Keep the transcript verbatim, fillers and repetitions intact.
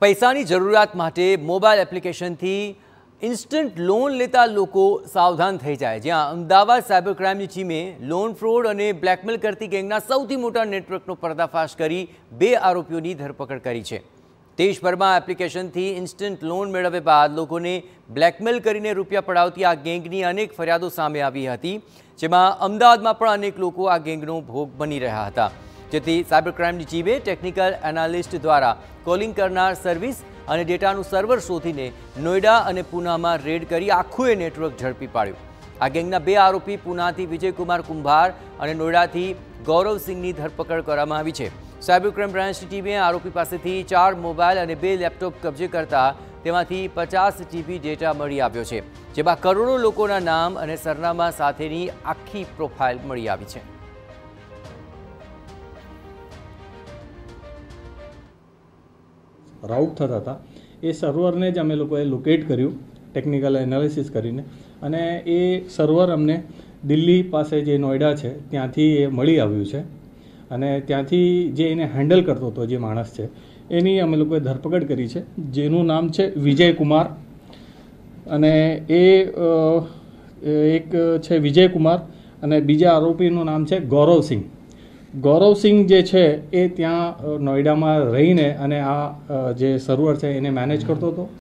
પૈસાની જરૂરિયાત માટે મોબાઈલ એપ્લિકેશનથી ઇન્સ્ટન્ટ લોન લેતા લોકો સાવધાન થઈ જાય। જ્યાં અમદાવાદ સાયબર ક્રાઇમની ટીમે લોન ફ્રોડ અને બ્લેકમેલ કરતી ગેંગના સૌથી મોટા નેટવર્કનો પર્દાફાશ કરી બે આરોપીઓની ધરપકડ કરી છે। દેશભરમાં એપ્લિકેશનથી ઇન્સ્ટન્ટ લોન મેળવ્યા બાદ લોકોને બ્લેકમેલ કરીને રૂપિયા પડાવતી આ ગેંગની અનેક ફરિયાદો સામે આવી હતી, જેમાં અમદાવાદમાં પણ અનેક લોકો આ ગેંગનો ભોગ બની રહ્યા હતા। જેથી સાયબર ક્રાઇમની ટીમે ટેકનિકલ એનાલિસ્ટ દ્વારા કોલિંગ કરનાર સર્વિસ અને ડેટાનું સર્વર શોધીને નોઈડા અને પૂનામાં રેડ કરી આખું એ નેટવર્ક ઝડપી પાડ્યું। આ ગેંગના બે આરોપી પૂનાથી વિજયકુમાર કુંભાર અને નોઈડાથી ગૌરવ સિંહની ધરપકડ કરવામાં આવી છે। સાયબર ક્રાઇમ બ્રાન્ચની ટીમે આરોપી પાસેથી ચાર મોબાઈલ અને બે લેપટોપ કબજે કરતા તેમાંથી પચાસ જીબી ડેટા મળી આવ્યો છે, જેમાં કરોડો લોકોના નામ અને સરનામા સાથેની આખી પ્રોફાઇલ મળી આવી છે। રાઉટ થતા હતા એ સર્વરને જ અમે લોકોએ લોકેટ કર્યું ટેકનિકલ એનાલિસિસ કરીને, અને એ સર્વર અમને દિલ્હી પાસે જે નોઈડા છે ત્યાંથી એ મળી આવ્યું છે, અને ત્યાંથી જે એને હેન્ડલ કરતો હતો જે માણસ છે એની અમે લોકોએ ધરપકડ કરી છે, જેનું નામ છે વિજયકુમાર, અને એ એક છે વિજયકુમાર અને બીજા આરોપીનું નામ છે ગૌરવ સિંહ। ગૌરવ સિંહ જે છે એ ત્યાં નોઈડામાં રહીને અને આ જે સર્વર છે એને મેનેજ કરતો હતો।